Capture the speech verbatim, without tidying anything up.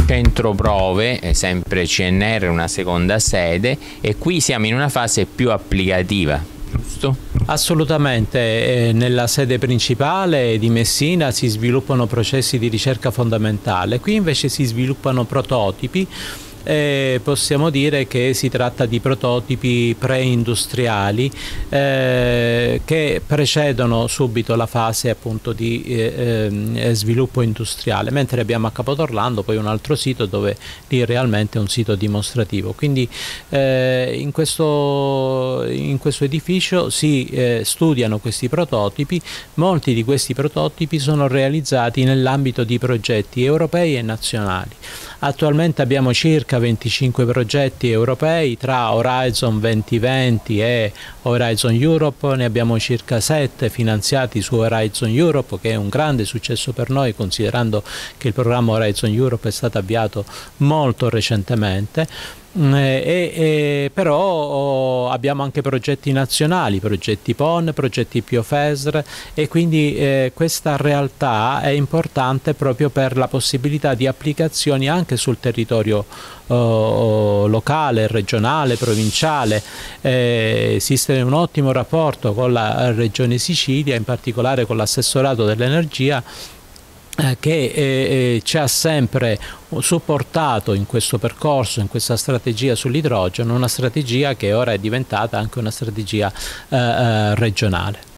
centro prove, è sempre C N R, una seconda sede, e qui siamo in una fase più applicativa, giusto? Assolutamente, eh, nella sede principale di Messina si sviluppano processi di ricerca fondamentale, qui invece si sviluppano prototipi. Eh, possiamo dire che si tratta di prototipi preindustriali eh, che precedono subito la fase appunto di eh, eh, sviluppo industriale, mentre abbiamo a Capodorlando poi un altro sito dove lì realmente è un sito dimostrativo. Quindi eh, in, questo, in questo edificio si eh, studiano questi prototipi. Molti di questi prototipi sono realizzati nell'ambito di progetti europei e nazionali. Attualmente abbiamo circa venticinque progetti europei tra Horizon duemilaventi e Horizon Europe, ne abbiamo circa sette finanziati su Horizon Europe, che è un grande successo per noi considerando che il programma Horizon Europe è stato avviato molto recentemente. E, e, però oh, abbiamo anche progetti nazionali, progetti P O N, progetti P I O F E S R, e quindi eh, questa realtà è importante proprio per la possibilità di applicazioni anche sul territorio oh, locale, regionale, provinciale. Eh, esiste un ottimo rapporto con la Regione Sicilia, in particolare con l'assessorato dell'energia, che eh, ci ha sempre supportato in questo percorso, in questa strategia sull'idrogeno, una strategia che ora è diventata anche una strategia eh, regionale.